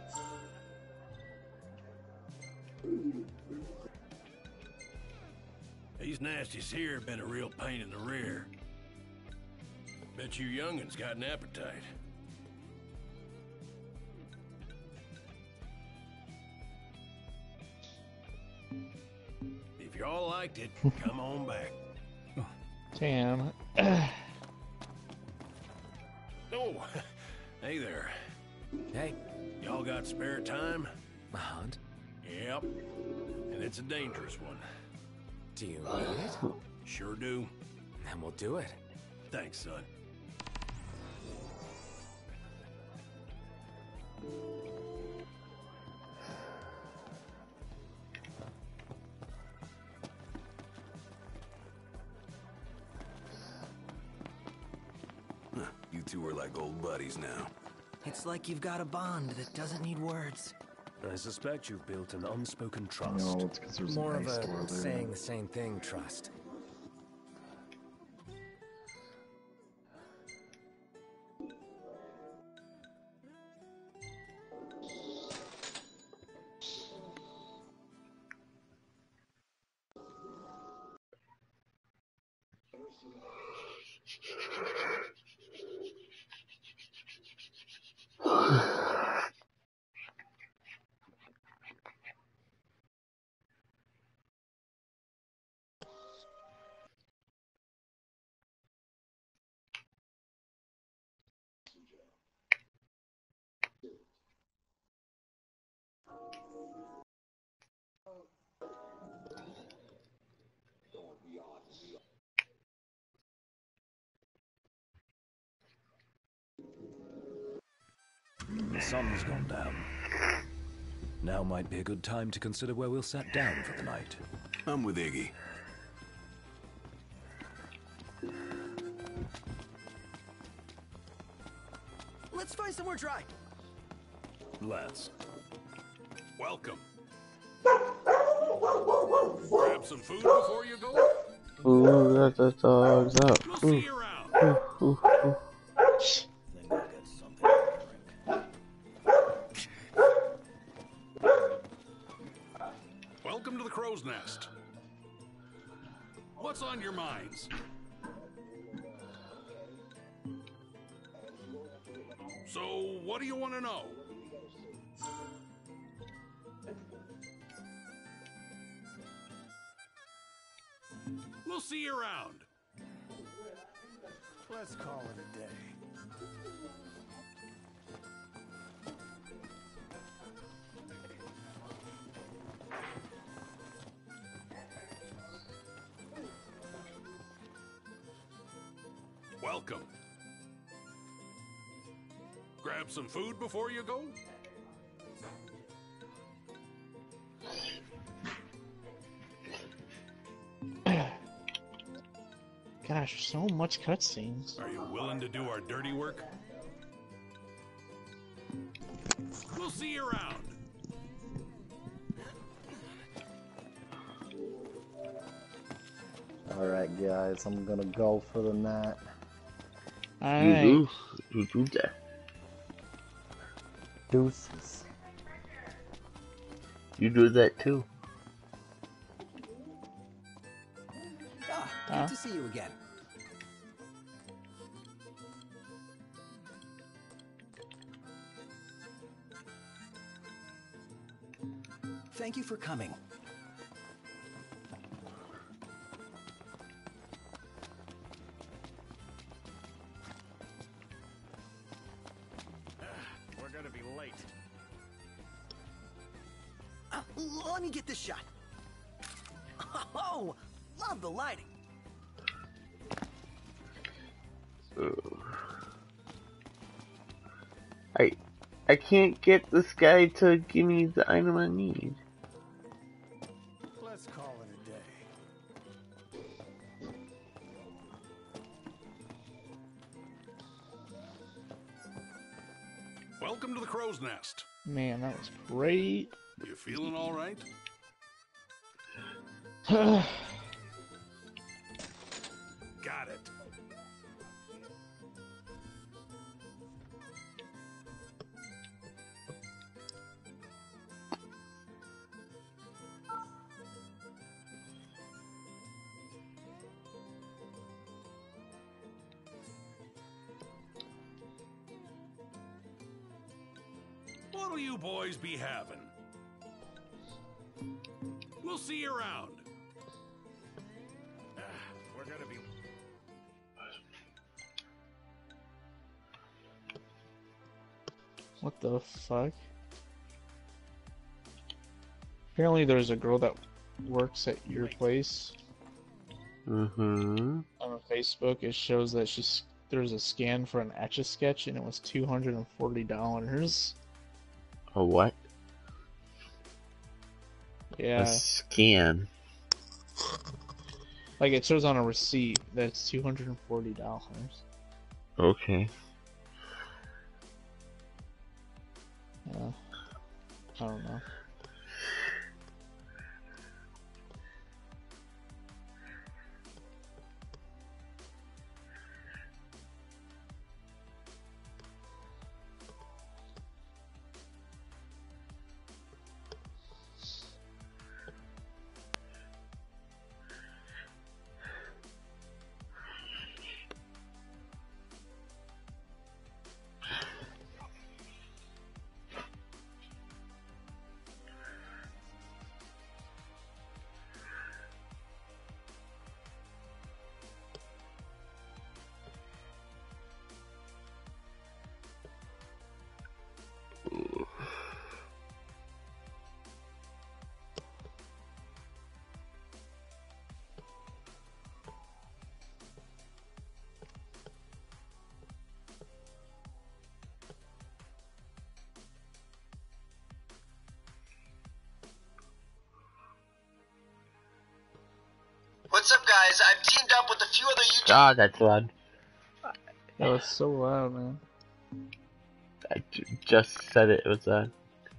Speaker 10: These nasties here have been a real pain in the rear. Bet you young'uns got an appetite. If y'all liked it, come on back.
Speaker 3: Damn.
Speaker 10: Oh, hey there.
Speaker 4: Hey.
Speaker 10: Y'all got spare time?
Speaker 4: A hunt?
Speaker 10: Yep. And it's a dangerous one.
Speaker 4: Do you need it?
Speaker 10: Sure do.
Speaker 4: Then we'll do it.
Speaker 10: Thanks, son.
Speaker 6: two are like old buddies now.
Speaker 7: It's like you've got a bond that doesn't need words.
Speaker 6: I suspect you've built an unspoken
Speaker 1: You
Speaker 6: trust.
Speaker 1: know, it's because there's
Speaker 7: More
Speaker 1: an
Speaker 7: of
Speaker 1: ice
Speaker 7: a
Speaker 1: store there.
Speaker 7: saying the same thing trust.
Speaker 6: The sun's gone down. Now might be a good time to consider where we'll set down for the night.
Speaker 8: I'm with Iggy.
Speaker 7: Let's find somewhere dry.
Speaker 6: Let's.
Speaker 10: Welcome. Grab some food before you go.
Speaker 2: Ooh, let the dogs out.
Speaker 10: We'll
Speaker 2: Ooh,
Speaker 10: see you around.
Speaker 2: ooh, ooh, ooh.
Speaker 6: Think I'll get something to drink.
Speaker 10: Welcome to the Crow's Nest. What's on your minds? So, what do you want to know? We'll see you around.
Speaker 7: Let's call it a day.
Speaker 10: Welcome. Grab some food before you go?
Speaker 3: Gosh, so much cutscenes.
Speaker 10: Are you willing to do our dirty work? We'll see you around.
Speaker 1: Alright, guys, I'm gonna go for the night.
Speaker 3: Alright.
Speaker 2: You do, you do that.
Speaker 1: Deuces.
Speaker 2: You do that too.
Speaker 7: Ah, good
Speaker 3: Huh?
Speaker 7: to see you again. Thank you for coming.
Speaker 10: We're gonna be late.
Speaker 7: Uh, let me get this shot. Oh, love the lighting.
Speaker 2: Ugh. I I can't get this guy to give me the item I need.
Speaker 7: Let's call it a day.
Speaker 10: Welcome to the Crow's Nest.
Speaker 3: Man, that was great.
Speaker 10: You feeling all right? Got it. What'll you boys be having? We'll see you around. Ah, we're gonna be...
Speaker 3: What the fuck? Apparently there's a girl that works at your place.
Speaker 2: Mm-hmm.
Speaker 3: On Facebook, it shows that she's there's a scan for an Etch-a-Sketch and it was two hundred forty dollars.
Speaker 2: A what?
Speaker 3: Yeah.
Speaker 2: A scan.
Speaker 3: Like it shows on a receipt that it's two hundred forty dollars.
Speaker 2: Okay.
Speaker 3: Yeah. I don't know.
Speaker 11: What's up, guys? I've teamed up with a few other YouTubers.
Speaker 2: God, that's loud.
Speaker 3: That was so loud, man.
Speaker 2: I j just said it, it was that.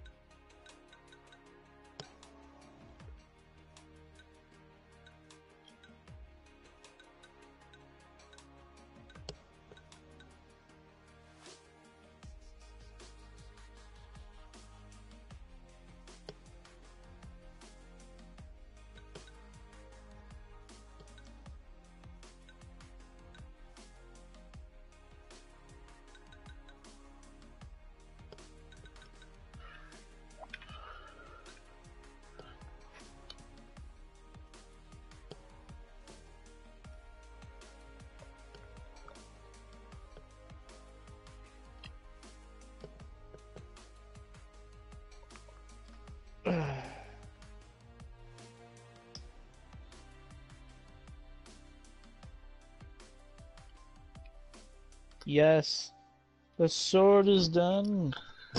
Speaker 3: Yes, the sword is done.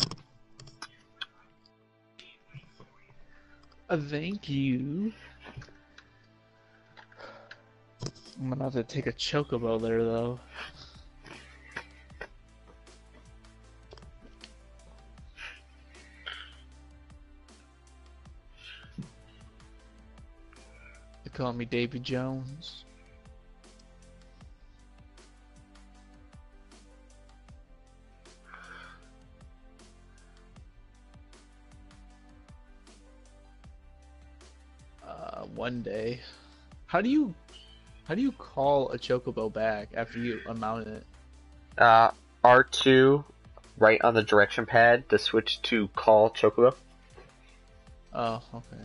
Speaker 3: Uh, thank you. I'm gonna have to take a chocobo there, though. They call me Davy Jones. Uh, one day. How do you, how do you call a chocobo back after you unmount it?
Speaker 2: Uh, R two, right on the direction pad to switch to call chocobo.
Speaker 3: Oh, okay.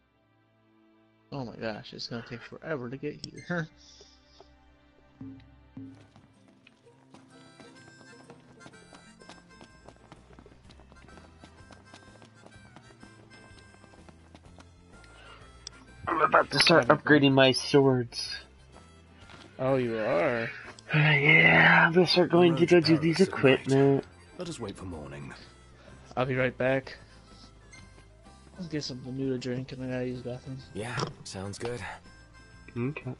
Speaker 3: Oh my gosh, it's gonna take forever to get here.
Speaker 2: I'm about to start upgrading my swords.
Speaker 3: Oh, you are?
Speaker 2: Uh, yeah, I'm gonna start going to go do these equipment.
Speaker 6: Let us wait for morning.
Speaker 3: I'll be right back. Let's get something new to drink and I gotta use the bathroom.
Speaker 7: Yeah, sounds good.
Speaker 2: Okay.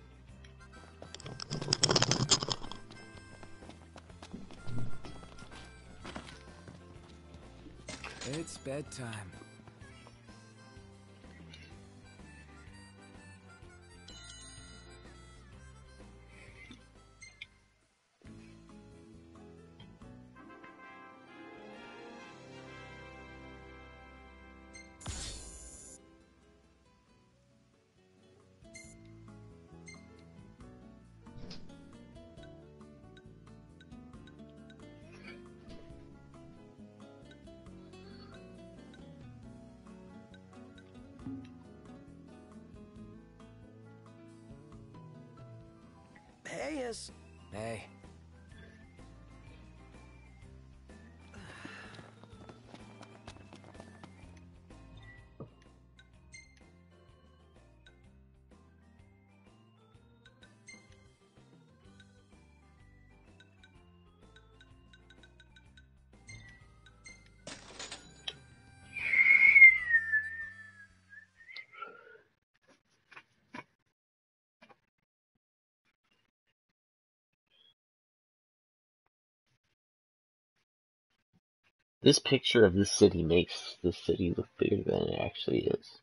Speaker 7: It's bedtime. Hey, is hey.
Speaker 2: This picture of this city makes the city look bigger than it actually is.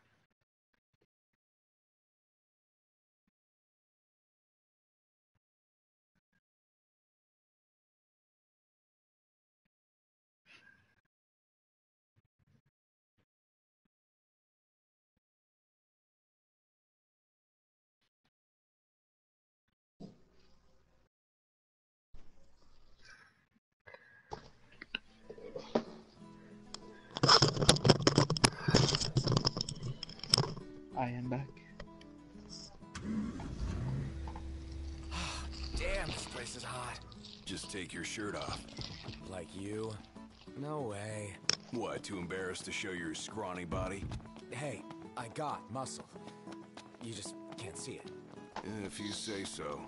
Speaker 3: I am back.
Speaker 7: Damn, this place is hot.
Speaker 8: Just take your shirt off.
Speaker 7: Like you? No way.
Speaker 8: What, too embarrassed to show your scrawny body?
Speaker 7: Hey, I got muscle. You just can't see it.
Speaker 8: If you say so.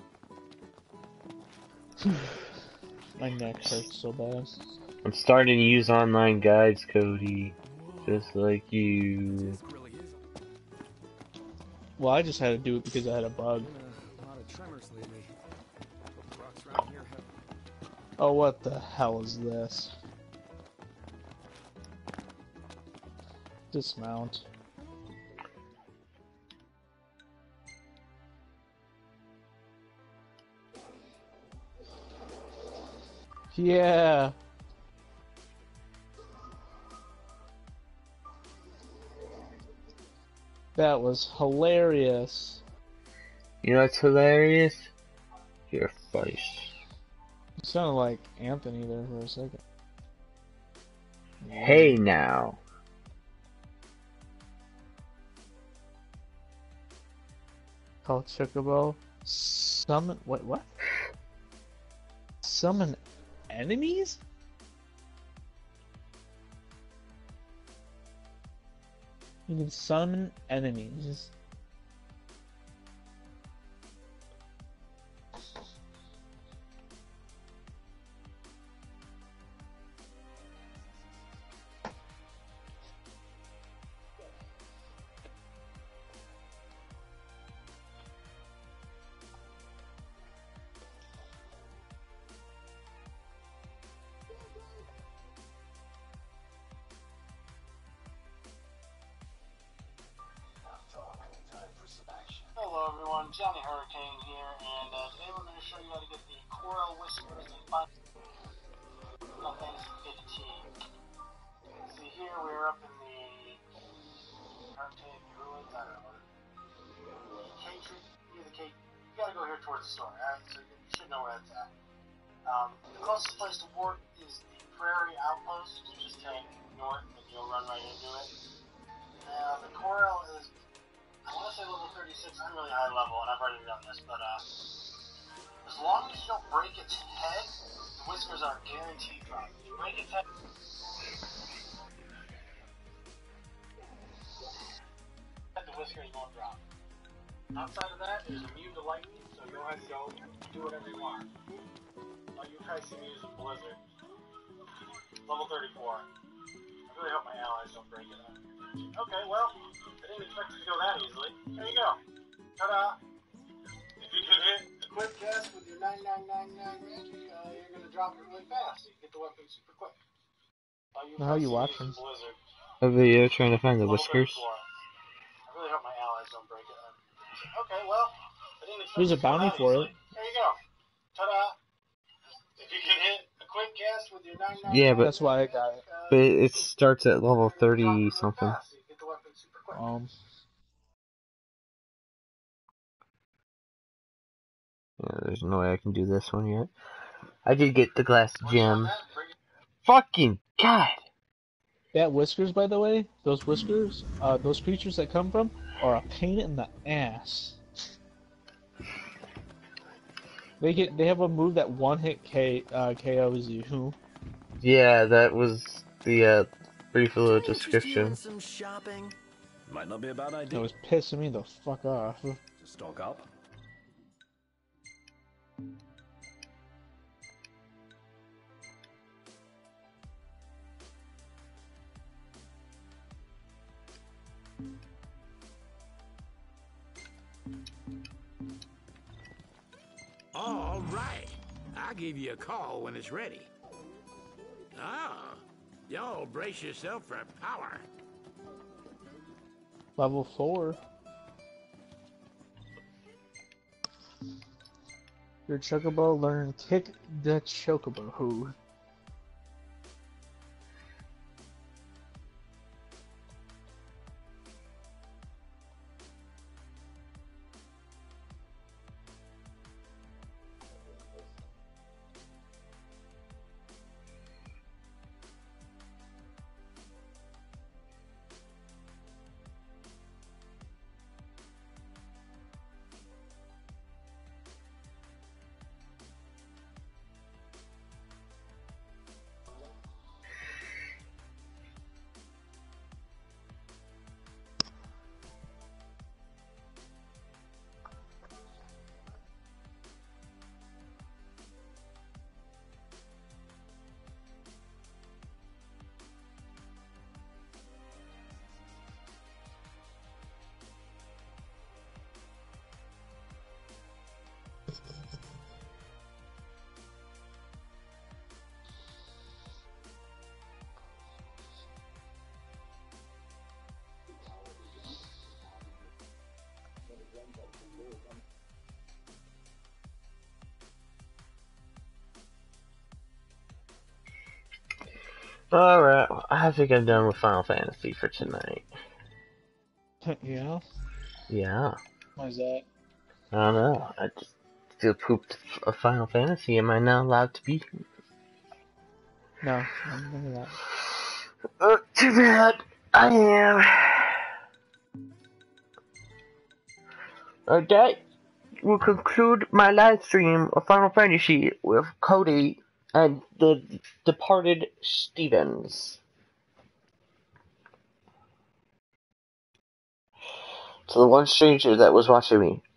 Speaker 3: My neck hurts so bad.
Speaker 2: I'm starting to use online guides, Cody. Just like you.
Speaker 3: Well, I just had to do it because I had a bug.
Speaker 4: A lot of tremors lately. The rocks around here have...
Speaker 3: Oh, what the hell is this? Dismount. Yeah. That was hilarious.
Speaker 2: You know what's hilarious? Your face.
Speaker 3: You sounded like Anthony there for a second.
Speaker 2: Hey now.
Speaker 3: Call Chocobo. Summon. What? What? Summon enemies? You can summon enemies.
Speaker 12: Hello everyone, Johnny Hurricane here, and uh, today we're going to show you how to get the Coral Whispers and find things fifteen. See here, we're up in the Hurricane Ruins, I don't know what it is. Cave Tree, near the cave. You gotta go here towards the store, alright? So you should know where that's at. Um, the closest place to Wart is the Prairie Outpost. You just take north and you'll run right into it. Uh, the Coral is, I want to say level thirty-six. I'm really high level, and I've already done this, but uh, As long as you don't break its head, the whiskers are guaranteed drop. If you break its head, the whiskers won't drop. Outside of that, it is immune to lightning, so go ahead and go do whatever you want. Oh, you try to see me use a blizzard. Level thirty-four. I really hope my allies don't break it up. Okay, well, I didn't expect it to go that easily. There you go. Ta-da! If you can hit a quick cast with your nine nine nine nine magic, uh, you're going to drop it really fast, so you get the weapon super quick. Oh, you
Speaker 3: How are
Speaker 12: try to
Speaker 3: you
Speaker 12: see me use
Speaker 3: watching?
Speaker 12: a blizzard.
Speaker 2: A video trying to find the
Speaker 12: Level
Speaker 2: whiskers.
Speaker 12: thirty-four. I really hope my allies don't break it up. Okay, well, I didn't expect
Speaker 3: There's
Speaker 12: it
Speaker 3: a
Speaker 12: to go
Speaker 3: bounty
Speaker 12: that
Speaker 3: for
Speaker 12: easily.
Speaker 3: it.
Speaker 12: There you go. Ta-da! If you can hit a quick cast with your nine nine nine,
Speaker 2: Yeah, but
Speaker 3: That's why I got it.
Speaker 2: but it starts at level thirty something.
Speaker 12: so you get the weapon super quick.
Speaker 3: Um,
Speaker 2: Yeah, there's no way I can do this one yet. I did get the glass gem. Fucking God!
Speaker 3: that whiskers, by the way, those whiskers, uh, those creatures that come from, are a pain in the ass. They get, they have a move that one hit K, uh, K Os you.
Speaker 2: Yeah, that was the uh, brief little description.
Speaker 6: Some shopping might not be a bad
Speaker 3: That
Speaker 6: idea.
Speaker 3: was pissing me the fuck off.
Speaker 6: To stock up.
Speaker 10: All right. I'll give you a call when it's ready. Ah, y'all brace yourself for power.
Speaker 3: Level four. Your chocobo learn kick the chocobo.
Speaker 2: Alright, I think I'm done with Final Fantasy for tonight.
Speaker 3: Yeah?
Speaker 2: Yeah.
Speaker 3: Why is that?
Speaker 2: I don't know. I just feel pooped of Final Fantasy. Am I not allowed to be?
Speaker 3: No, none of that.
Speaker 2: Oh, too bad. I am. Okay. We'll conclude my live stream of Final Fantasy with Cody and the departed Stevens. So the one stranger that was watching me.